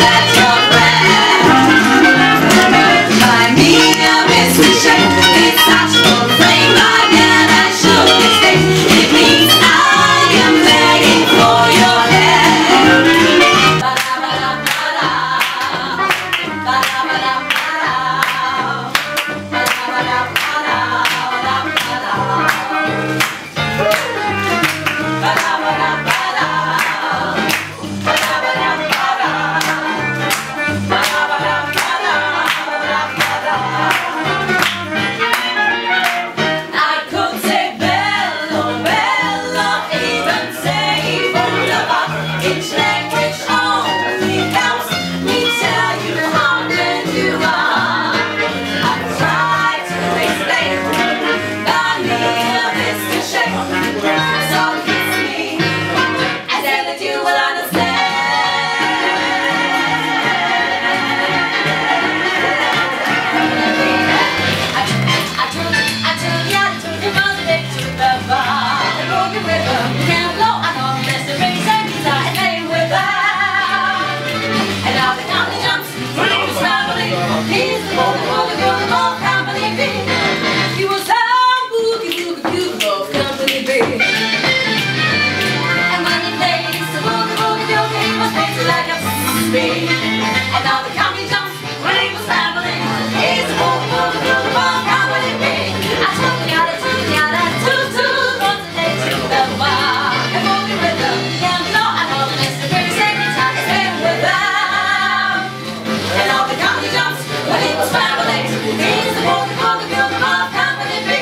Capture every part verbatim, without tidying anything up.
And now the comedy jumps when he was traveling. He's a boogie, boogie, boogie, boogie, how would it be? I took me out, I took me out, I took two once a day to the bar. And boogie with them, yeah, no, I know the next very second time it's been with them. And now the comedy jumps when he was traveling. He's a boogie, boogie, boogie, boogie, how would it be?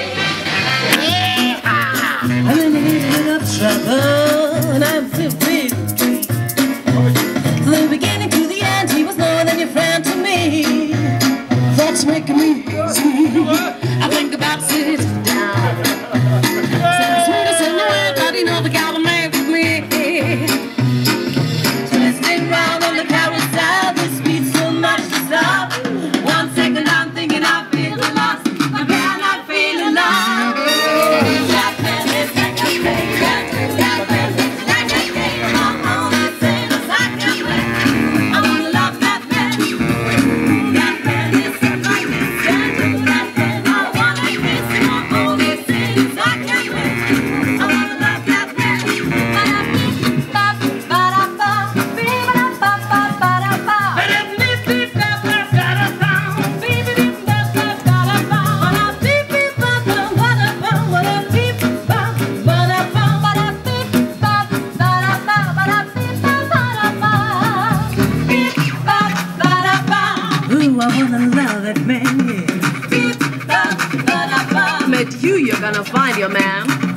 I'm in a little bit of trouble, and I'm fifteen. From the beginning to the end, he was more than your friend to me. That's making me crazy. I think about sitting down. Said sweetest in the world, but you know the gal will make with me. Twisting round on the carousel, the speed so much to stop. One second I'm thinking I feel lost, but then I'm feeling lost. Black man is like a favorite. Black man is like a game. I'm only saying as I can play. I wanna love that man. That man is like this. That man, I wanna kiss him. I'm only saying as I can play. I wanna love that man. Ooh, I wanna love that man, yeah. Met you, you're gonna find your man.